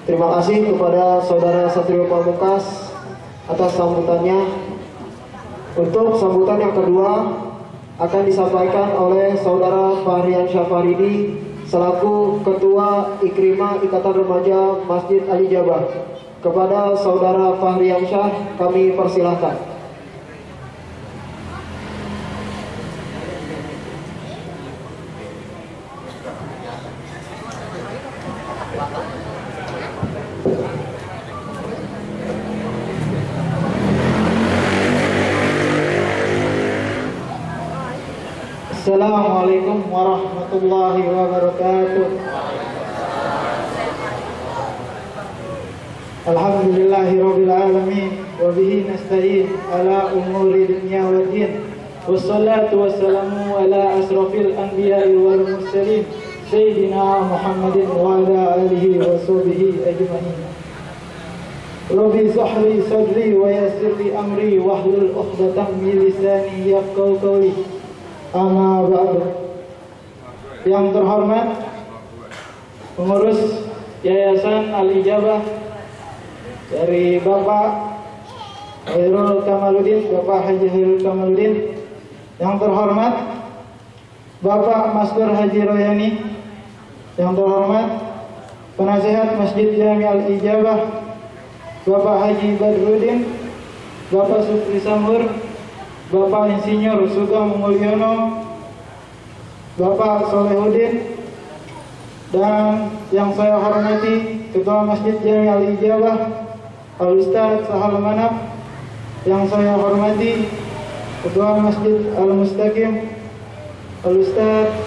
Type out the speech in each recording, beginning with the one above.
Terima kasih kepada Saudara Satrio Pamungkas atas sambutannya. Untuk sambutan yang kedua akan disampaikan oleh Saudara Fahrian Syafaridi selaku Ketua Ikrimah Ikatan Remaja Masjid Ali Jabah. Kepada Saudara Fahrian Syah kami persilahkan. Assalamualaikum warahmatullahi wabarakatuh. Alhamdulillahirabbil alamin wa bihi nasta'in ala umuri dunya waddin. Wassalatu wassalamu ala asrafil anbiya'i wal mursalin sayyidina Muhammadin wa ala alihi wa sahbihi ajma'in. Rabbi shrah sadri wa yassir li amri wahlul 'uqdatam min lisani yafqahu qawli. Amma ba'du. Yang terhormat pengurus Yayasan Al-Ijabah dari Bapak Hairul Kamaluddin, Bapak Haji Hairul Kamaluddin. Yang terhormat Bapak Maskur Haji Royani. Yang terhormat Penasehat Masjid Jami Al-Ijabah Bapak Haji Badruddin, Bapak Supri Samur, Bapak Insinyur Sugeng Mulyono, Bapak Solehudin, dan yang saya hormati Ketua Masjid Jami Al-Ijabah Al-Ustadz Sahal Manap, yang saya hormati Ketua Masjid Al-Mustaqim Al-Ustadz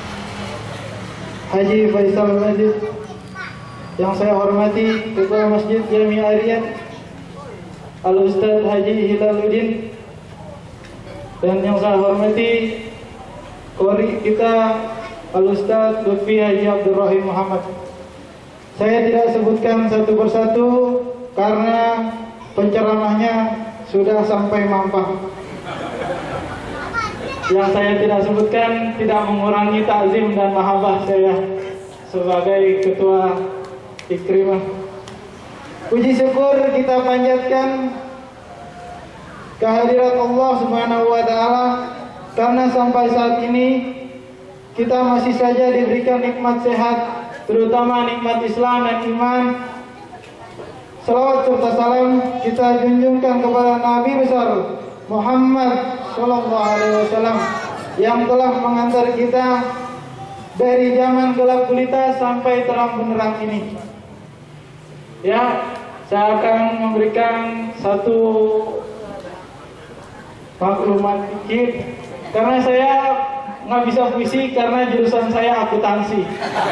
Haji Faisal Majid, yang saya hormati Ketua Masjid Jami Ariyat Al-Ustadz Haji Hilaluddin, dan yang saya hormati Qori kita Al-Ustadz Lutfi Haji Abdurrahim Muhammad. Saya tidak sebutkan satu persatu karena penceramahnya sudah sampai mampah. Yang saya tidak sebutkan tidak mengurangi takzim dan mahabbah saya sebagai Ketua Ikrimah. Puji syukur kita panjatkan kehadirat Allah Subhanahu wa taala karena sampai saat ini kita masih saja diberikan nikmat sehat, terutama nikmat Islam dan iman. Salawat serta salam kita junjungkan kepada Nabi besar Muhammad sallallahu alaihi wasallam yang telah mengantar kita dari zaman gelap gulita sampai terang benderang ini. Ya, saya akan memberikan satu maklumat dikit karena saya nggak bisa puisi karena jurusan saya akuntansi.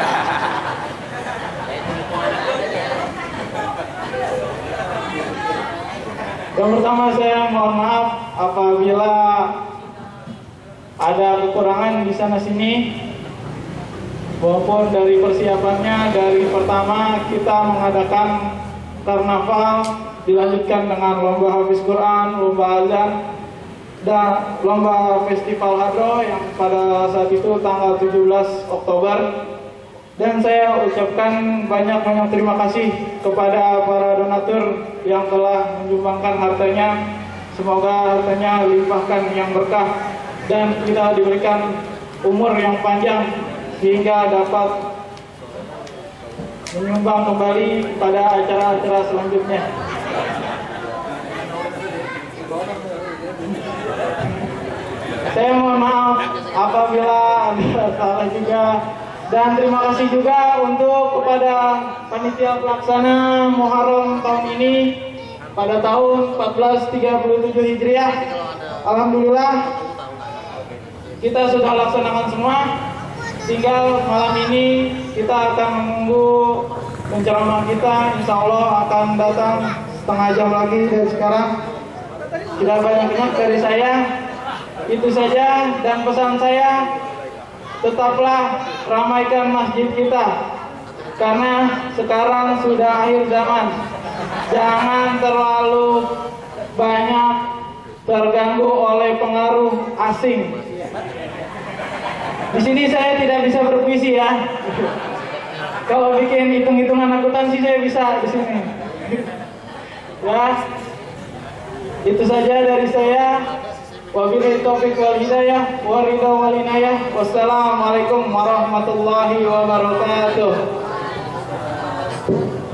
Yang pertama saya mohon maaf apabila ada kekurangan di sana sini maupun dari persiapannya. Dari pertama kita mengadakan karnaval, dilanjutkan dengan lomba hafiz Quran, lomba azan, dan lomba festival hadro yang pada saat itu tanggal 17 Oktober. Dan saya ucapkan banyak-banyak terima kasih kepada para donatur yang telah menyumbangkan hartanya. Semoga hartanya limpahkan yang berkah dan kita diberikan umur yang panjang sehingga dapat menyumbang kembali pada acara-acara selanjutnya. Saya mohon maaf apabila ada salah juga, dan terima kasih juga untuk kepada panitia pelaksana Muharram tahun ini pada tahun 1437 Hijriah. Alhamdulillah kita sudah laksanakan semua. Tinggal malam ini kita akan menunggu penceramah kita, insya Allah akan datang setengah jam lagi dari sekarang. Tidak banyak-banyak dari saya, itu saja. Dan pesan saya, tetaplah ramaikan masjid kita karena sekarang sudah akhir zaman. Jangan terlalu banyak terganggu oleh pengaruh asing. Di sini saya tidak bisa berpuisi ya. Kalau bikin hitung-hitungan akuntansi saya bisa di sini. Ya, itu saja dari saya. Wabillahi taufiq wal hidayah, waridha wal inayah. Wassalamualaikum warahmatullahi wabarakatuh.